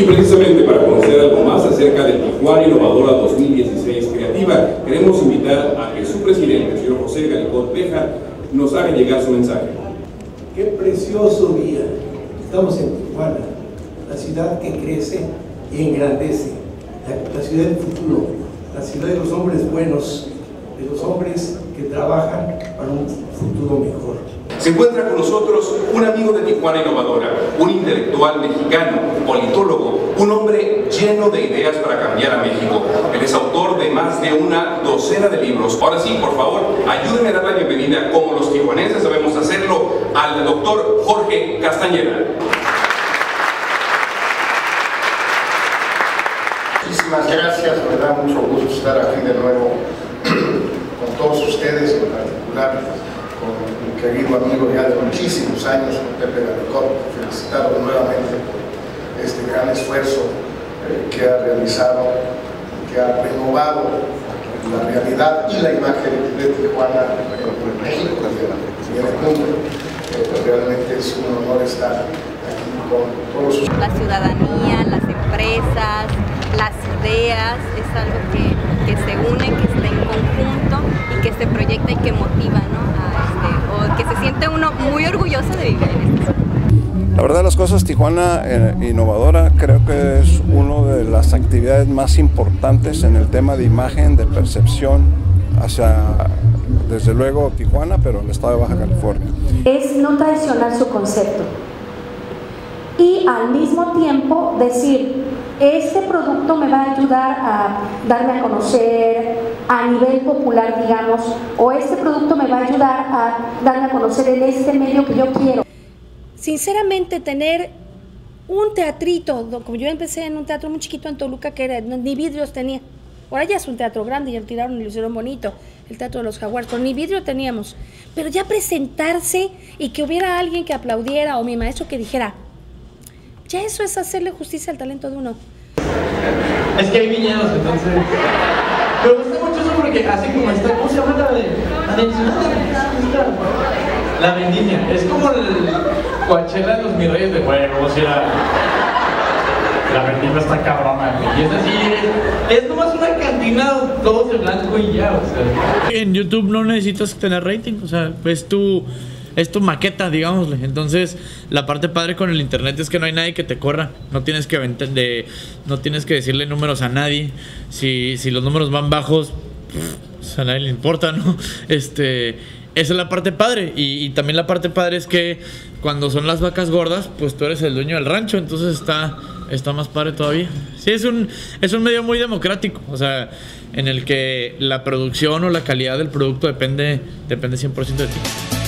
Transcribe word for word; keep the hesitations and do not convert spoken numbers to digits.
Y precisamente para conocer algo más acerca de Tijuana Innovadora dos mil dieciséis Creativa, queremos invitar a que su presidente, el señor José Galicot Béjar, nos haga llegar su mensaje. ¡Qué precioso día! Estamos en Tijuana, la ciudad que crece y engrandece, la, la ciudad del futuro, la ciudad de los hombres buenos, de los hombres que trabajan para un futuro mejor. Se encuentra con nosotros un amigo de Tijuana Innovadora, un intelectual mexicano, politólogo, un hombre lleno de ideas para cambiar a México. Él es autor de más de una docena de libros. Ahora sí, por favor, ayúdenme a dar la bienvenida, como los tijuanenses sabemos hacerlo, al doctor Jorge Castañeda. Muchísimas gracias, me da mucho gusto estar aquí de nuevo con todos ustedes, en particular con mi querido amigo ya de muchísimos años, Pepe Galicot, felicitarlo nuevamente por este gran esfuerzo eh, que ha realizado, que ha renovado la realidad y la imagen de Tijuana en México y en el mundo. Eh, realmente es un honor estar aquí con todos ustedes. La ciudadanía, las empresas, las ideas, es algo que, que se une, que está en conjunto y que se proyecta y que motiva, ¿no? A este, o que se siente uno muy orgulloso de vivir en este. La verdad de las cosas, Tijuana eh, Innovadora creo que es una de las actividades más importantes en el tema de imagen, de percepción hacia, desde luego, Tijuana, pero el estado de Baja California. Es no traicionar su concepto y al mismo tiempo decir, este producto me va a ayudar a darme a conocer a nivel popular, digamos, o este producto me va a ayudar a darme a conocer en este medio que yo quiero. Sinceramente, tener un teatrito, como yo empecé en un teatro muy chiquito en Toluca, que era, ni vidrios tenía. Ahora ya es un teatro grande y lo tiraron y lo hicieron bonito, el Teatro de los Jaguares, pero ni vidrio teníamos. Pero ya presentarse y que hubiera alguien que aplaudiera o mi maestro que dijera, ya eso es hacerle justicia al talento de uno. Es que hay viñedos, entonces... Me gusta mucho eso porque así como está, ¿cómo se llama la de? La de La vendimia. Es como el Coachella de los mis reyes de huevos, o sea... La vendimia está cabrona, y es así, es, es nomás una cantina, todos de blanco y ya, o sea... En YouTube no necesitas tener rating, o sea, pues tú... Es tu maqueta, digámosle. Entonces, la parte padre con el internet es que no hay nadie que te corra. No tienes que de, no tienes que decirle números a nadie. Si, si los números van bajos, pff, a nadie le importa, ¿no? Este, esa es la parte padre. Y, y también la parte padre es que cuando son las vacas gordas, pues tú eres el dueño del rancho. Entonces está, está más padre todavía. Sí, es un, es un medio muy democrático. O sea, en el que la producción o la calidad del producto depende, depende cien por ciento de ti.